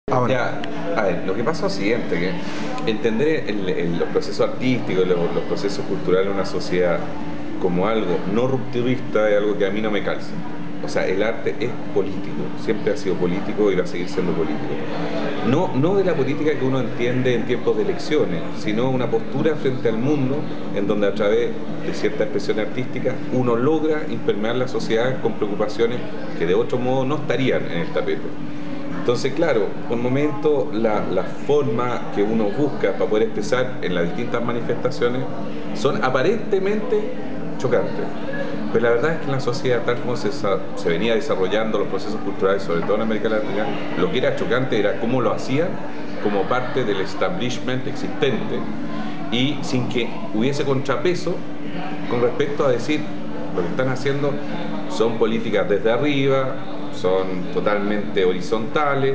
Ahora, Ya, a ver, lo que pasa es lo siguiente, que entender los procesos artísticos, los procesos culturales de una sociedad como algo no rupturista es algo que a mí no me calza. O sea, el arte es político, siempre ha sido político y va a seguir siendo político. No de la política que uno entiende en tiempos de elecciones, sino una postura frente al mundo en donde a través de cierta expresión artística uno logra impermear la sociedad con preocupaciones que de otro modo no estarían en el tapete. Entonces, claro, por momentos la forma que uno busca para poder expresar en las distintas manifestaciones son aparentemente chocantes. Pero la verdad es que en la sociedad, tal como se venía desarrollando los procesos culturales, sobre todo en América Latina, lo que era chocante era cómo lo hacían como parte del establishment existente y sin que hubiese contrapeso con respecto a decir lo que están haciendo son políticas desde arriba, son totalmente horizontales,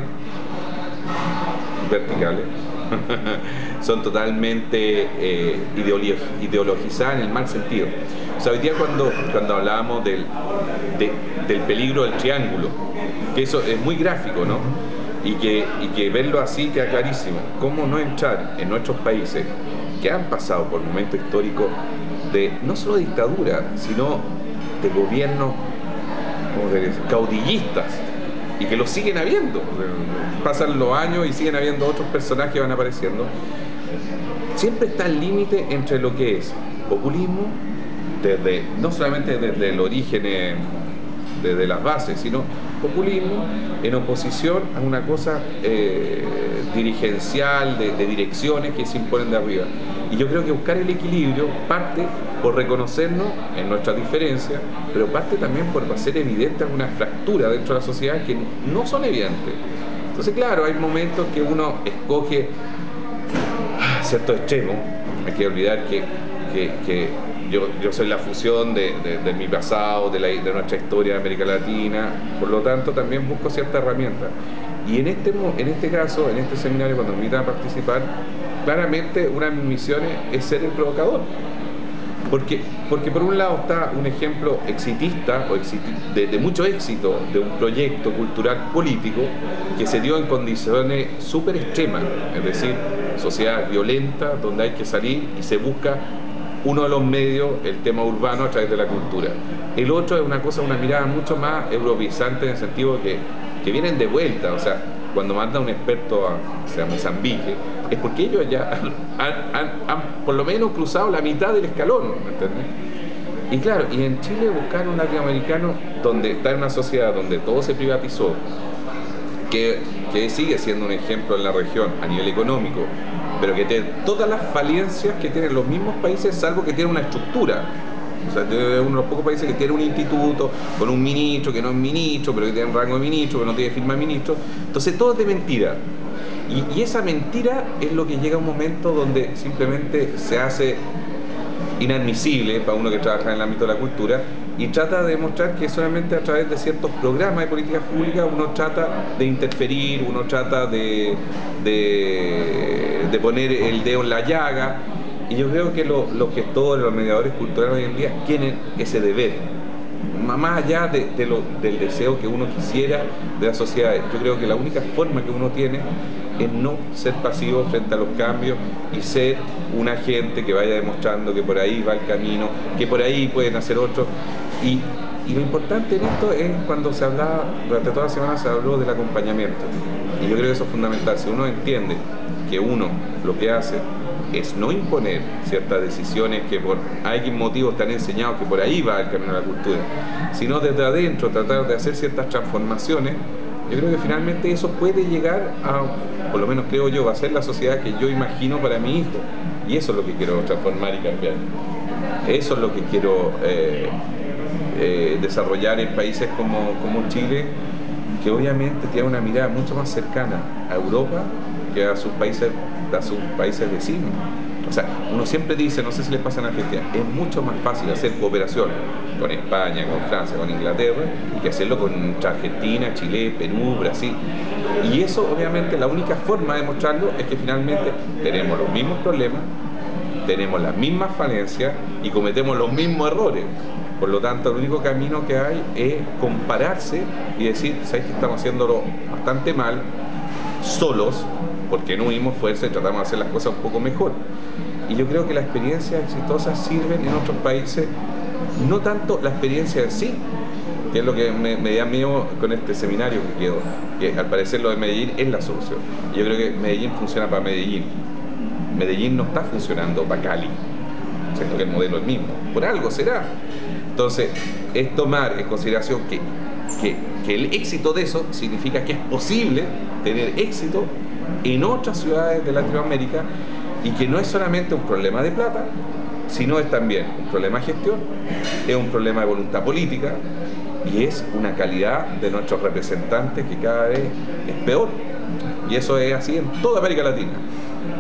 verticales, son totalmente ideologizadas en el mal sentido. O sea, hoy día cuando hablábamos del peligro del triángulo, que eso es muy gráfico, ¿no? Y que verlo así queda clarísimo. ¿Cómo no entrar en nuestros países que han pasado por momentos históricos de no solo dictadura, sino de gobiernos, ¿cómo se dice?, caudillistas, y que lo siguen habiendo? Pasan los años y siguen habiendo otros personajes que van apareciendo. Siempre está el límite entre lo que es populismo, no solamente desde el origen, desde las bases, sino populismo en oposición a una cosa dirigencial, de direcciones que se imponen de arriba. Y yo creo que buscar el equilibrio parte por reconocernos en nuestras diferencias, pero parte también por hacer evidente algunas fracturas dentro de la sociedad que no son evidentes. Entonces, claro, hay momentos que uno escoge ciertos extremos. Hay que olvidar que yo soy la fusión de mi pasado, de nuestra historia de América Latina, por lo tanto también busco ciertas herramientas. Y en este caso, en este seminario, cuando me invitan a participar, claramente una de mis misiones es ser el provocador. Porque por un lado está un ejemplo exitista o de mucho éxito de un proyecto cultural político que se dio en condiciones súper extremas, es decir, sociedad violenta donde hay que salir y se busca uno de los medios, el tema urbano a través de la cultura. El otro es una cosa, una mirada mucho más europeizante en el sentido que vienen de vuelta, o sea, cuando manda un experto a Mozambique, es porque ellos ya han por lo menos cruzado la mitad del escalón, ¿me entiendes? Y claro, y en Chile buscar un latinoamericano donde está en una sociedad donde todo se privatizó, que sigue siendo un ejemplo en la región a nivel económico, pero que tiene todas las falencias que tienen los mismos países, salvo que tiene una estructura. O sea, es uno de los pocos países que tiene un instituto con un ministro que no es ministro, pero que tiene un rango de ministro, que no tiene firma de ministro. Entonces todo es de mentira. Y esa mentira es lo que llega a un momento donde simplemente se hace inadmisible para uno que trabaja en el ámbito de la cultura y trata de demostrar que solamente a través de ciertos programas de políticas públicas uno trata de interferir, uno trata de poner el dedo en la llaga. Y yo creo que los gestores, los mediadores culturales hoy en día tienen ese deber, más allá del deseo que uno quisiera de la sociedad. Yo creo que la única forma que uno tiene es no ser pasivo frente a los cambios y ser un agente que vaya demostrando que por ahí va el camino, que por ahí pueden hacer otros. Y lo importante en esto es cuando se hablaba, durante toda la semana se habló del acompañamiento. Y yo creo que eso es fundamental. Si uno entiende que uno lo que hace es no imponer ciertas decisiones que por algún motivo están enseñados que por ahí va el camino de la cultura, sino desde adentro tratar de hacer ciertas transformaciones. Yo creo que finalmente eso puede llegar a, por lo menos creo yo, va a ser la sociedad que yo imagino para mi hijo. Y eso es lo que quiero transformar y cambiar. Eso es lo que quiero desarrollar en países como Chile, que obviamente tiene una mirada mucho más cercana a Europa que a sus países vecinos. O sea, uno siempre dice, no sé si les pasa en Argentina, es mucho más fácil hacer cooperación con España, con Francia, con Inglaterra, que hacerlo con Argentina, Chile, Perú, Brasil. Y eso, obviamente, la única forma de mostrarlo es que finalmente tenemos los mismos problemas, tenemos las mismas falencias y cometemos los mismos errores. Por lo tanto, el único camino que hay es compararse y decir, ¿sabes que estamos haciéndolo bastante mal? solos, porque no unimos fuerza y tratamos de hacer las cosas un poco mejor. Y yo creo que las experiencias exitosas sirven en otros países, no tanto la experiencia en sí, que es lo que me da miedo con este seminario que quedó, que al parecer lo de Medellín es la solución. Y yo creo que Medellín funciona para Medellín. Medellín no está funcionando para Cali, siento que el modelo es el mismo, por algo será. Entonces, es tomar en consideración que el éxito de eso significa que es posible tener éxito en otras ciudades de Latinoamérica y que no es solamente un problema de plata, sino es también un problema de gestión, es un problema de voluntad política y es una calidad de nuestros representantes que cada vez es peor. Y eso es así en toda América Latina.